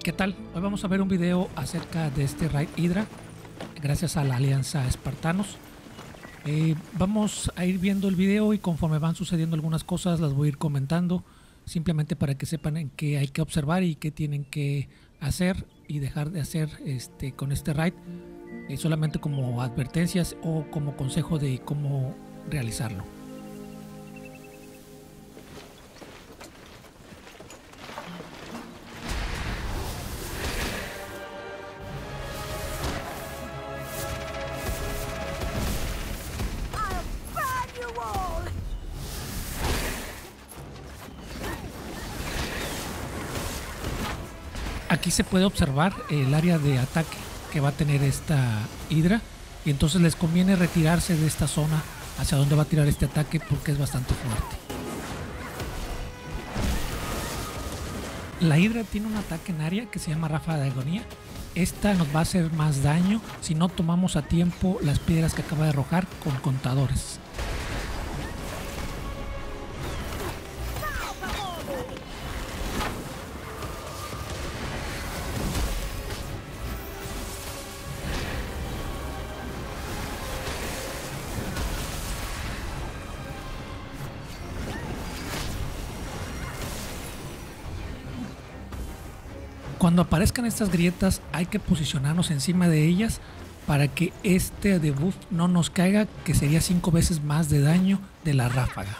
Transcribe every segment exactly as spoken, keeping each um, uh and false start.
¿Qué tal? Hoy vamos a ver un video acerca de este Raid Hydra, gracias a la Alianza Espartanos. Eh, vamos a ir viendo el video y conforme van sucediendo algunas cosas las voy a ir comentando, simplemente para que sepan en qué hay que observar y qué tienen que hacer y dejar de hacer este, con este Raid, eh, solamente como advertencias o como consejo de cómo realizarlo. Aquí se puede observar el área de ataque que va a tener esta Hydra y entonces les conviene retirarse de esta zona hacia donde va a tirar este ataque porque es bastante fuerte. La Hydra tiene un ataque en área que se llama Ráfaga de Agonía. Esta nos va a hacer más daño si no tomamos a tiempo las piedras que acaba de arrojar con contadores. Cuando aparezcan estas grietas hay que posicionarnos encima de ellas para que este debuff no nos caiga, que sería cinco veces más de daño de la ráfaga.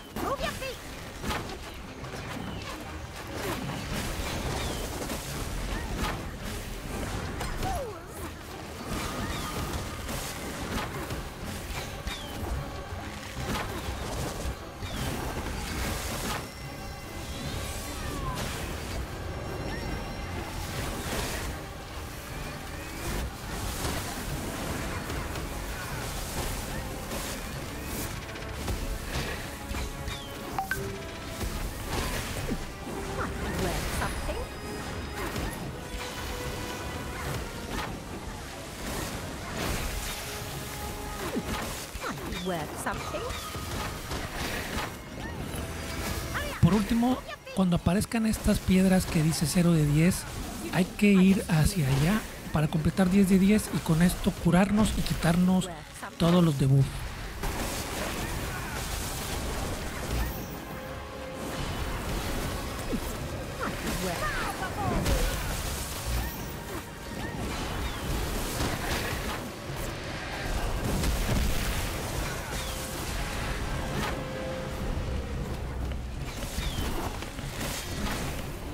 Por último, cuando aparezcan estas piedras que dice cero de diez, hay que ir hacia allá para completar diez de diez y con esto curarnos y quitarnos todos los debuffs.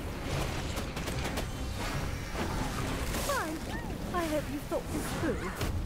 Have you thought this through?